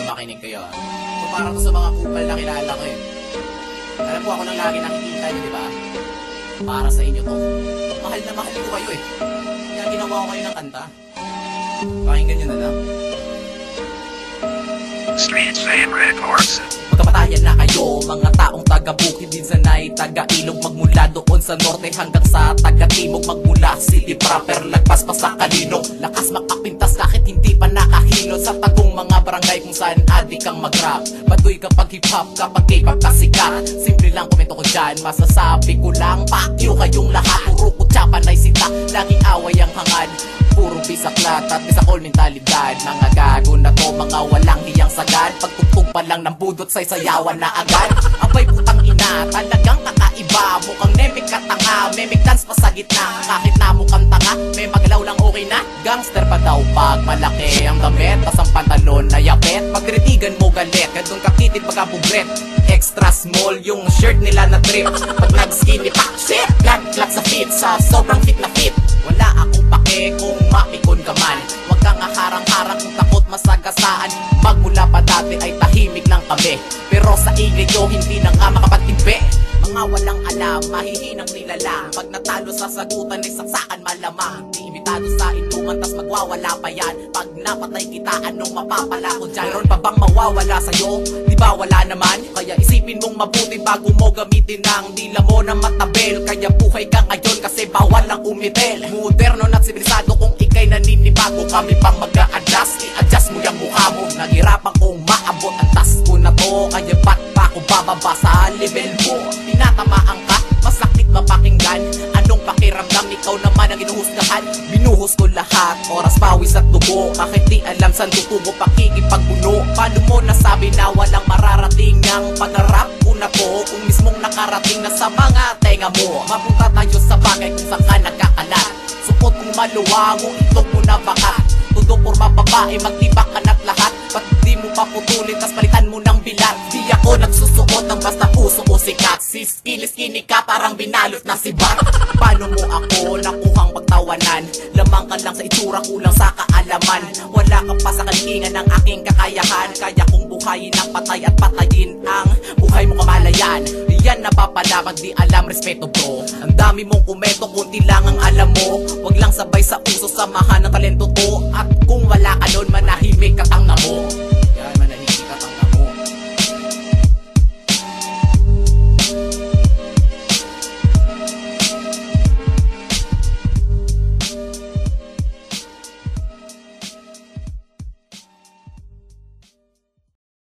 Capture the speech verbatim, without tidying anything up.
kayo, makinig kayo. So, parang sa mga kupal na kilala ko eh. Alam ko ako nang lagi nakikita nyo, di ba? Para sa inyo to. Mahal na mahal ko kayo eh. Kaya ginawa ko kayo ng kanta. Pakinggan nyo na lang. Streets favorite horse. Magkapatayan na kayo, mga taong taga-bukid, minsan ay taga-ilog, magmula doon sa norte hanggang sa taga-timog, magmula city proper, lagpas pa sa Kalino, lakas makapintas kahit hindi pa nakahilo sa tagong mga barangay kung saan adik kang mag-rap. Baduy kapag hip-hop, kapag K-pop kasikat, simple lang komento ko dyan, masasabi ko lang, pakyo kayong lahat, puro kutsa panay sita, laging away ang hangad, puro bisaklat at bisakol mentalidad. Mga gago na to, mga walang hiyang sagad, pagtugtog pa lang ng budot sa'y sayawan na agad. Abay putang ina, talagang kakaiba, mukhang nemik ka tanga, memik dance pa sa gitna, kahit na mukhang tanga, may magalaw lang okay na. Gangster pa daw pag malaki ang damit, tas ang pantalon na yapet, pagkritigan mo galit, ganun kakitid pagkabugret. Extra small yung shirt nila na trip, pag nag-skinny pack, shit, gag-glat sa fit, sa sobrang fit na fit. Wala akong pake kung mapikon ka man, wag kang harang-harang kung takot masagasaan. Magmula pa dati ay tahimik lang kami, pero sa ingay nyo hindi na nga makapagtimpi. Mga walang alam, mahihinang nilalang, pag natalo sa sagutan ay saksakan malamang. Di imbitado sa inuman tas magwawala pa yan, pag napatay kita anong mapapala ko dyan? Meron pa bang mawawala sa'yo? Di ba wala naman? Kaya isipin mong mabuti bago mo gamitin ang dila mo na matabel. Kaya buhay ka ngayon kasi bawal lang umitel. Moderno at sibilisado kung ikay naninibago, kami pang mag-a-adjust, i-adjust mo yung mukha mo. Naghirapan kong maabot ang task ko na to, kaya ba't pa ako bababa sa level mo? Tinatamaan ka, masakit mapakinggan, anong pakiramdam, ikaw naman ang inuhusgahan. Binuhos ko lahat, oras, pawis at dugo, kahit di alam saan tutubo pakikipagbuno. Paano mo nasabi na walang mararating ang pangarap ko na to, kung mismong nakarating na sa mga tenga mo? Mapunta tayo sa bagay kung saan ka nagkakalat, sukot kong maluwango, itlog mo na baka tudok porma babae, magtibak ka na't lahat. Ba't di mo pa putulin, tas palitan mo ng bilat? Di ako nagsusuot ng basta puso o sikat, si skinny-skinny ka parang binalot na si Bat. Paano mo ako nakuhang pagtawanan? Lamang ka lang sa itsura, kulang sa kaalaman. Wala ka pa sa kalingan ng aking kakayahan, kaya kong buhayin ang patay at patayin ang buhay mo kamalayan. Yan napapala pag di alam, respeto bro. Ang dami mong komento, kunti lang ang alam mo. Wag lang sabay sa uso, samahan ng